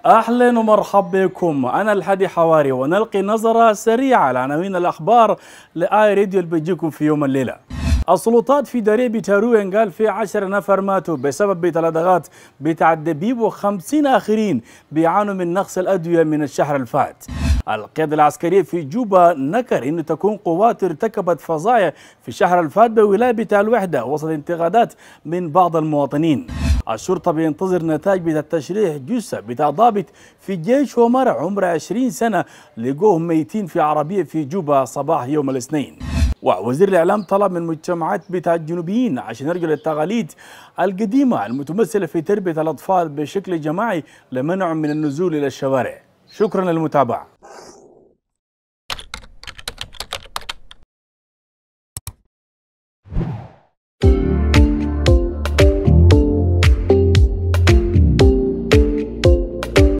أهلا ومرحبا بكم. أنا الحدي حواري، ونلقي نظرة سريعة على عناوين الأخبار لآي راديو اللي بيجيكم في يوم الليلة. السلطات في داري بتاروين قال في 10 نفر ماتوا بسبب بتلدغات بتاع دبيب، و50 آخرين بيعانوا من نقص الأدوية من الشهر الفات. القيادة العسكرية في جوبا نكر أن تكون قوات ارتكبت فظايع في الشهر الفات بولاية بتاع الوحدة وسط انتقادات من بعض المواطنين. الشرطة بينتظر نتائج بتاع تشريح جثة بتاع ضابط في الجيش ومرع عمره 20 سنة لقوهم ميتين في عربية في جوبا صباح يوم الاثنين. ووزير الإعلام طلب من المجتمعات بتاع الجنوبيين عشان يرجعوا للتقاليد القديمة المتمثلة في تربية الأطفال بشكل جماعي لمنعهم من النزول إلى الشوارع. شكرا للمتابعة.